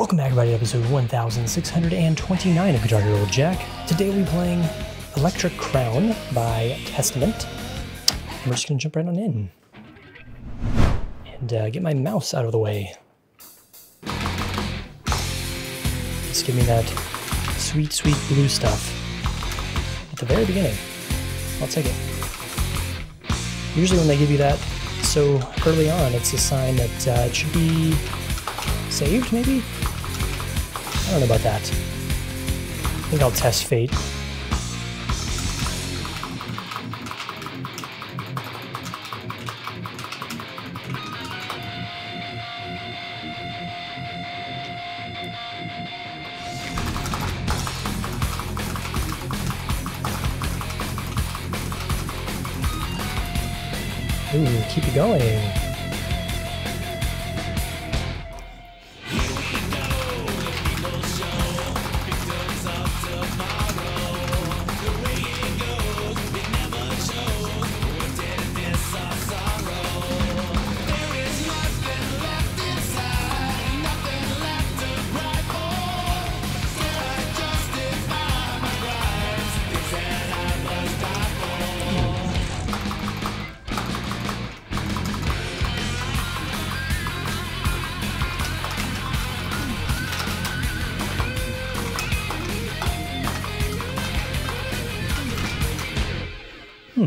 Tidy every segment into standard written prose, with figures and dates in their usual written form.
Welcome back everybody to episode 1629 of Guitar Hero with Jack. Today we'll be playing Electric Crown by Testament. And we're just going to jump right on in. And get my mouse out of the way. Just give me that sweet, sweet blue stuff at the very beginning. I'll take it. Usually when they give you that so early on, it's a sign that it should be saved, maybe? I don't know about that. I think I'll test fate. Ooh, keep it going. Hmm.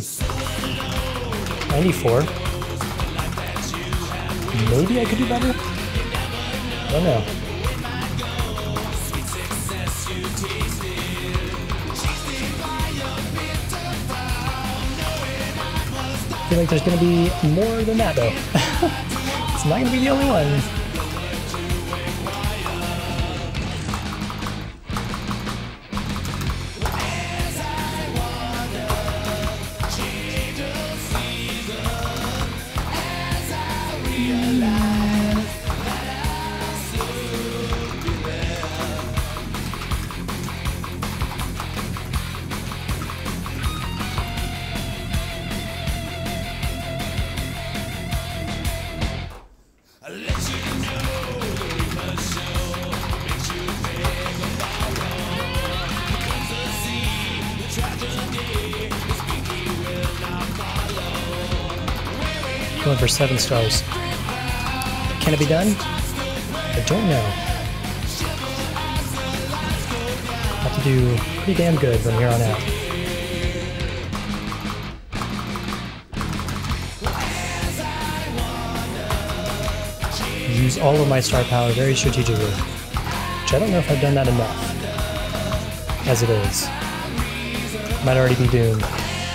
94. Maybe I could do better? I don't know. I feel like there's going to be more than that, though. It's not going to be the only one. Going for 7 stars. Can it be done? I don't know. Have to do pretty damn good from here on out. Use all of my star power very strategically, which I don't know if I've done that enough, as it is. Might already be doomed.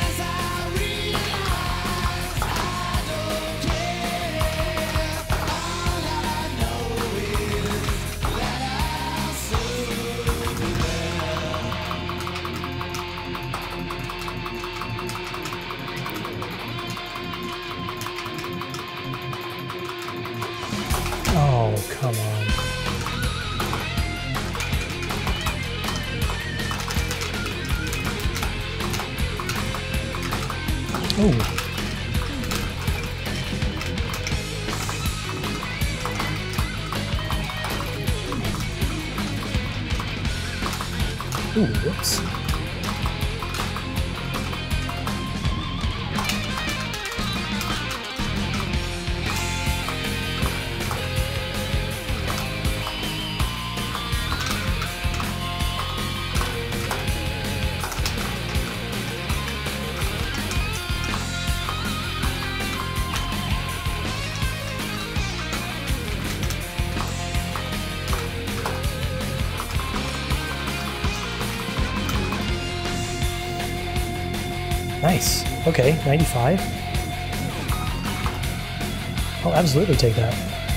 Oh, come on. Oh. Ooh, whoops. Nice. Okay, 95. I'll absolutely take that.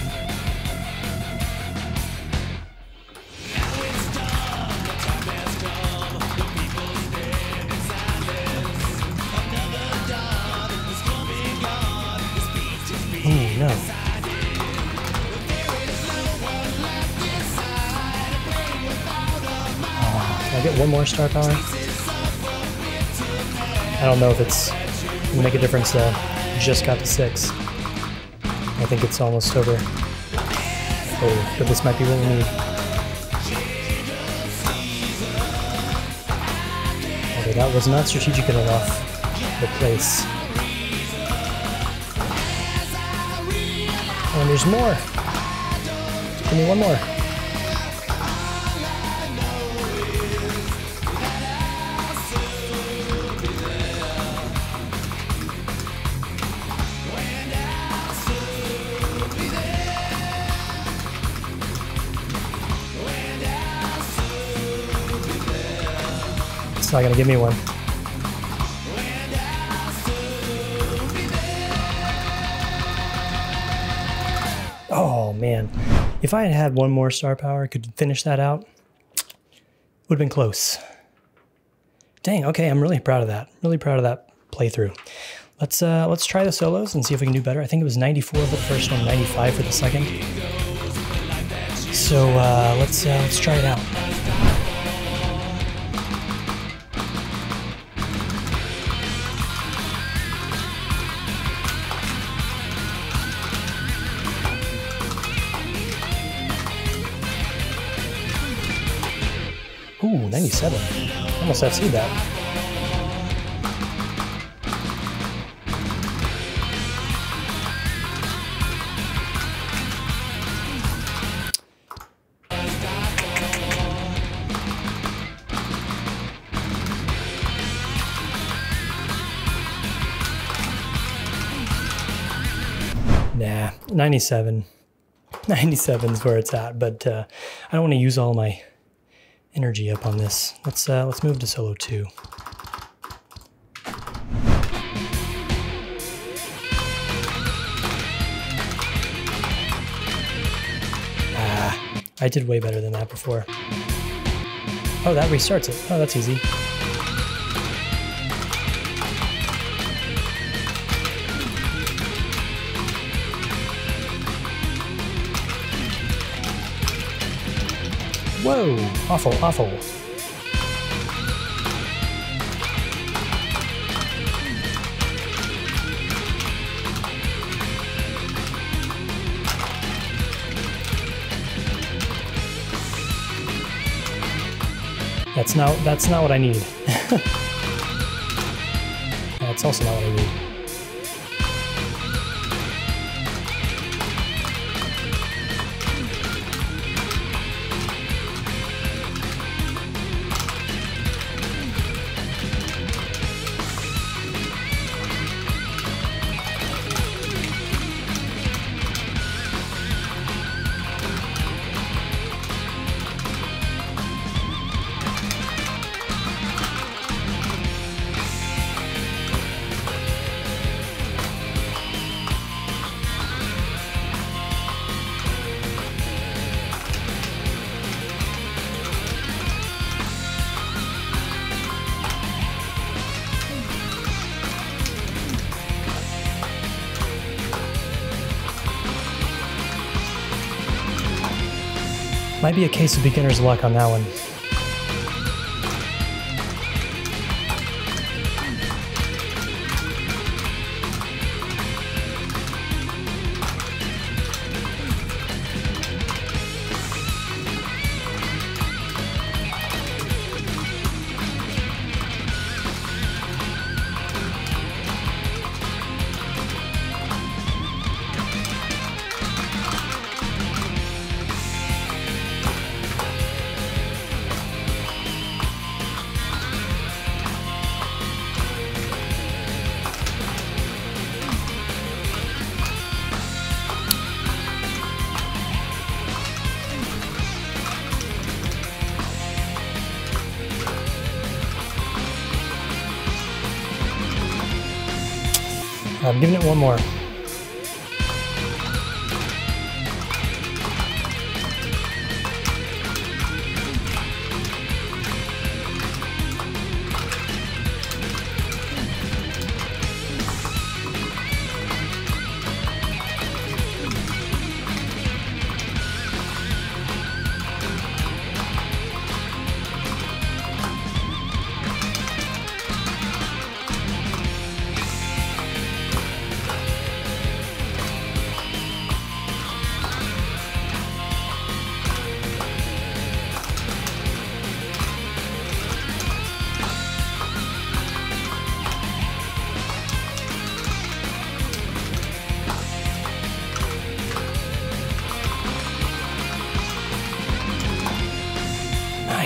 Oh, no. Can I get one more star power? I don't know if it's going to make a difference though. Just got to 6. I think it's almost over. Oh, but this might be what we need. Okay, that was not strategic enough. The place. And there's more. Give me one more. It's not gonna give me one. Oh man, if I had had one more star power, I could finish that out. Would have been close. Dang, okay, I'm really proud of that. Really proud of that playthrough. Let's try the solos and see if we can do better. I think it was 94 for the first one, 95 for the second. So let's try it out. Ooh, 97. Almost FC'd that. Nah, 97. 97 is where it's at, but I don't want to use all my energy up on this. Let's move to solo 2. I did way better than that before. Oh, that restarts it. Oh, that's easy. Whoa, awful, awful. That's not what I need. That's also not what I need. Might be a case of beginner's luck on that one. I'm giving it one more.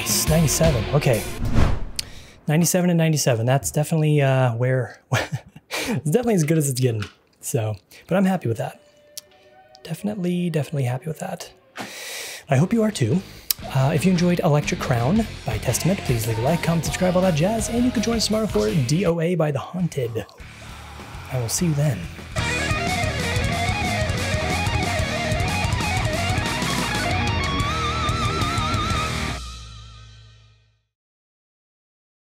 Nice, 97. Okay. 97 and 97. That's definitely where it's definitely as good as it's getting. So, but I'm happy with that. Definitely happy with that. I hope you are too. If you enjoyed Electric Crown by Testament, please leave a like, comment, subscribe, all that jazz, and you can join us tomorrow for DOA by The Haunted. I will see you then.